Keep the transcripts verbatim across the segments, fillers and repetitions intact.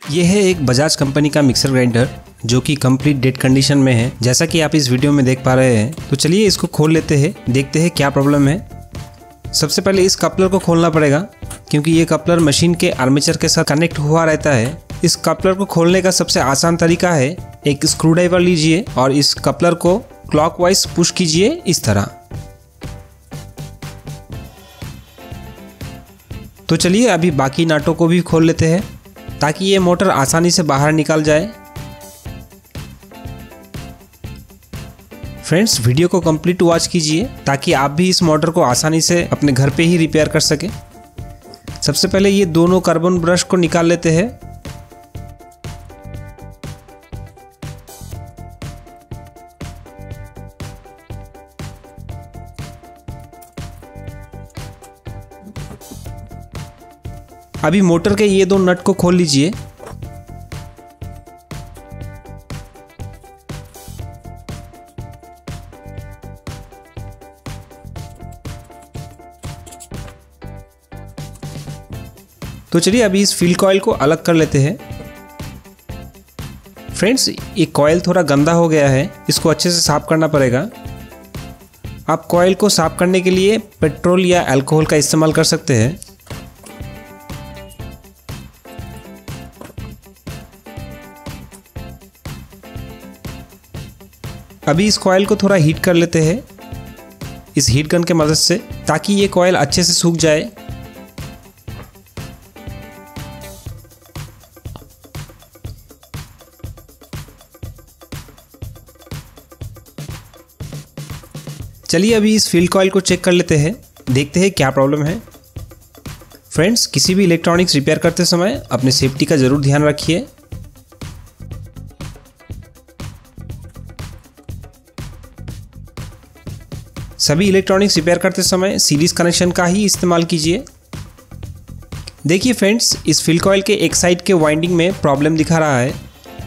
ये है एक बजाज कंपनी का मिक्सर ग्राइंडर जो कि कंप्लीट डेड कंडीशन में है, जैसा कि आप इस वीडियो में देख पा रहे हैं। तो चलिए इसको खोल लेते हैं, देखते हैं क्या प्रॉब्लम है। सबसे पहले इस कपलर को खोलना पड़ेगा क्योंकि ये कपलर मशीन के आर्मेचर के साथ कनेक्ट हुआ रहता है। इस कपलर को खोलने का सबसे आसान तरीका है, एक स्क्रूड्राइवर लीजिए और इस कपलर को क्लॉकवाइज पुश कीजिए इस तरह। तो चलिए अभी बाकी नाटों को भी खोल लेते हैं ताकि ये मोटर आसानी से बाहर निकल जाए। फ्रेंड्स, वीडियो को कंप्लीट वॉच कीजिए ताकि आप भी इस मोटर को आसानी से अपने घर पे ही रिपेयर कर सके। सबसे पहले ये दोनों कार्बन ब्रश को निकाल लेते हैं। अभी मोटर के ये दो नट को खोल लीजिए। तो चलिए अभी इस फील्ड कॉइल को अलग कर लेते हैं। फ्रेंड्स, ये कॉइल थोड़ा गंदा हो गया है, इसको अच्छे से साफ करना पड़ेगा। आप कॉइल को साफ करने के लिए पेट्रोल या अल्कोहल का इस्तेमाल कर सकते हैं। अभी इस कॉइल को थोड़ा हीट कर लेते हैं इस हीट गन के मदद से, ताकि ये कॉइल अच्छे से सूख जाए। चलिए अभी इस फील्ड कॉइल को चेक कर लेते हैं, देखते हैं क्या प्रॉब्लम है। फ्रेंड्स, किसी भी इलेक्ट्रॉनिक्स रिपेयर करते समय अपने सेफ्टी का ज़रूर ध्यान रखिए। सभी इलेक्ट्रॉनिक्स रिपेयर करते समय सीरीज कनेक्शन का ही इस्तेमाल कीजिए। देखिए फ्रेंड्स, इस फील्ड कॉइल के एक साइड के वाइंडिंग में प्रॉब्लम दिखा रहा है।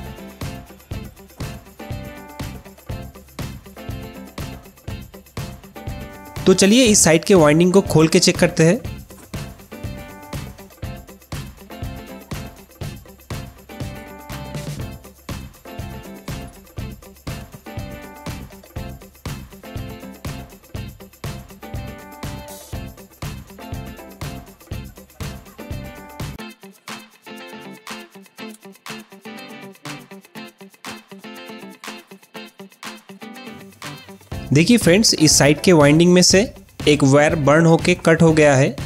तो चलिए इस साइड के वाइंडिंग को खोल के चेक करते हैं। देखिए फ्रेंड्स, इस साइड के वाइंडिंग में से एक वायर बर्न होके कट हो गया है।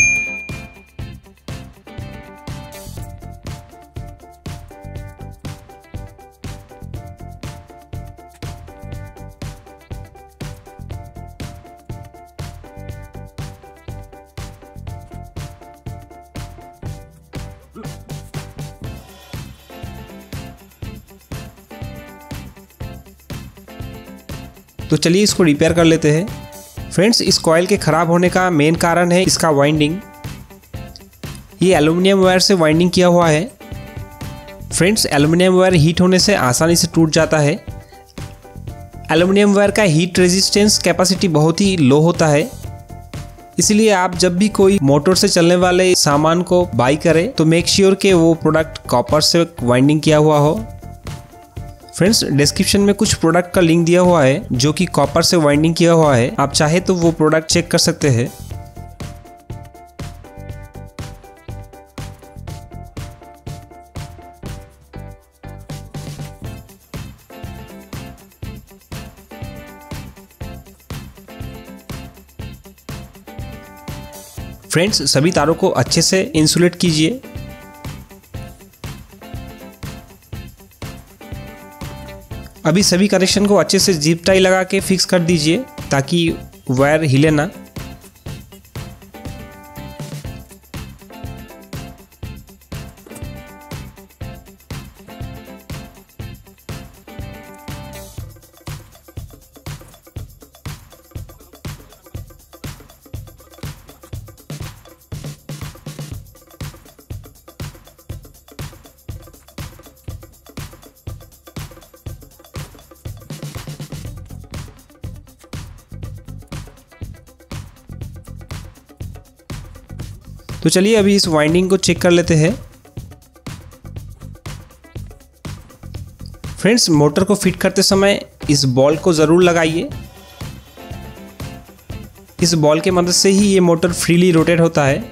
तो चलिए इसको रिपेयर कर लेते हैं। फ्रेंड्स, इस कॉइल के ख़राब होने का मेन कारण है इसका वाइंडिंग। ये एल्युमिनियम वायर से वाइंडिंग किया हुआ है। फ्रेंड्स, एल्युमिनियम वायर हीट होने से आसानी से टूट जाता है। एल्युमिनियम वायर का हीट रेजिस्टेंस कैपेसिटी बहुत ही लो होता है, इसलिए आप जब भी कोई मोटर से चलने वाले सामान को बाई करें तो मेक श्योर कि वो प्रोडक्ट कॉपर से वाइंडिंग किया हुआ हो। फ्रेंड्स, डिस्क्रिप्शन में कुछ प्रोडक्ट का लिंक दिया हुआ है जो कि कॉपर से वाइंडिंग किया हुआ है, आप चाहे तो वो प्रोडक्ट चेक कर सकते हैं। फ्रेंड्स, सभी तारों को अच्छे से इंसुलेट कीजिए। अभी सभी कनेक्शन को अच्छे से जिप टाई लगा के फिक्स कर दीजिए ताकि वायर हिले ना। तो चलिए अभी इस वाइंडिंग को चेक कर लेते हैं। फ्रेंड्स, मोटर को फिट करते समय इस बॉल को ज़रूर लगाइए। इस बॉल के मदद से ही ये मोटर फ्रीली रोटेट होता है।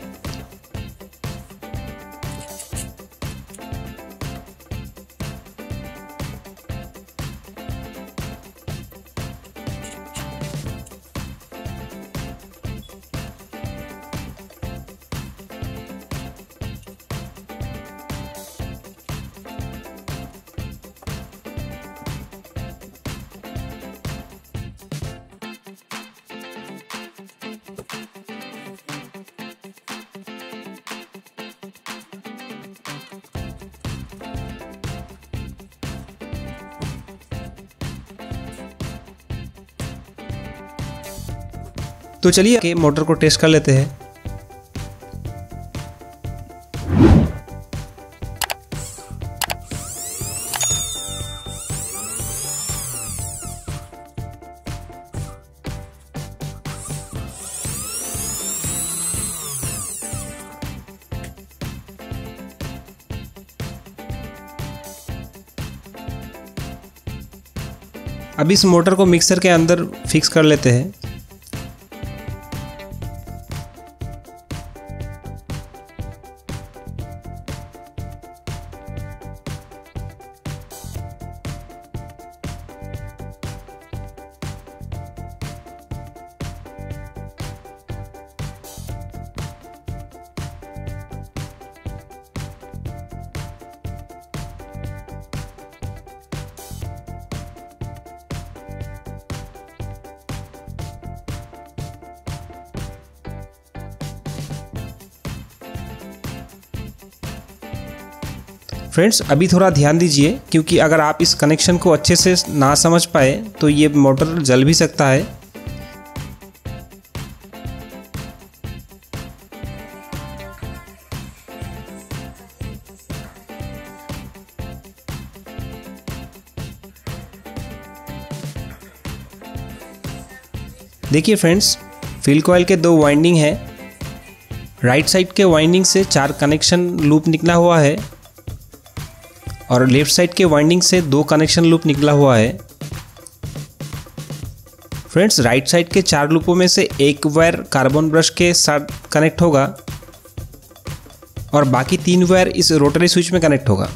तो चलिए कि मोटर को टेस्ट कर लेते हैं। अब इस मोटर को मिक्सर के अंदर फिक्स कर लेते हैं। फ्रेंड्स, अभी थोड़ा ध्यान दीजिए, क्योंकि अगर आप इस कनेक्शन को अच्छे से ना समझ पाए तो ये मोटर जल भी सकता है। देखिए फ्रेंड्स, फील्ड कॉइल के दो वाइंडिंग है। राइट साइड के वाइंडिंग से चार कनेक्शन लूप निकला हुआ है और लेफ्ट साइड के वाइंडिंग से दो कनेक्शन लूप निकला हुआ है। फ्रेंड्स, राइट साइड के चार लूपों में से एक वायर कार्बन ब्रश के साथ कनेक्ट होगा और बाकी तीन वायर इस रोटरी स्विच में कनेक्ट होगा।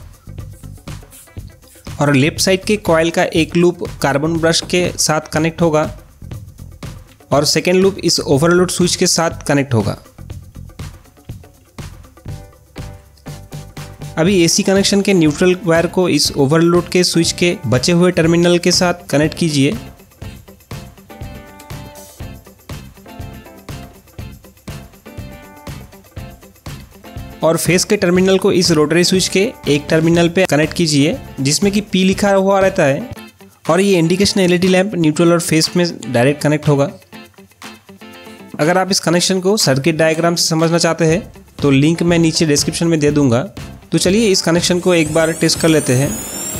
और लेफ्ट साइड के कॉइल का एक लूप कार्बन ब्रश के साथ कनेक्ट होगा और सेकेंड लूप इस ओवरलोड स्विच के साथ कनेक्ट होगा। अभी एसी कनेक्शन के न्यूट्रल वायर को इस ओवरलोड के स्विच के बचे हुए टर्मिनल के साथ कनेक्ट कीजिए। और फेस के टर्मिनल को इस रोटरी स्विच के एक टर्मिनल पे कनेक्ट कीजिए जिसमें कि पी लिखा हुआ रहता है और ये इंडिकेशन एलईडी लैंप न्यूट्रल और फेस में डायरेक्ट कनेक्ट होगा। अगर आप इस कनेक्शन को सर्किट डायग्राम से समझना चाहते हैं तो लिंक मैं नीचे डिस्क्रिप्शन में दे दूंगा। तो चलिए इस कनेक्शन को एक बार टेस्ट कर लेते हैं।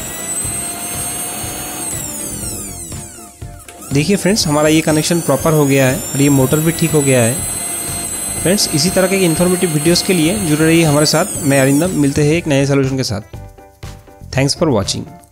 देखिए फ्रेंड्स, हमारा ये कनेक्शन प्रॉपर हो गया है और ये मोटर भी ठीक हो गया है। फ्रेंड्स, इसी तरह के इन्फॉर्मेटिव वीडियोस के लिए जुड़े रहिए हमारे साथ। मैं अरिंदम, मिलते हैं एक नए सोल्यूशन के साथ। Thanks for watching.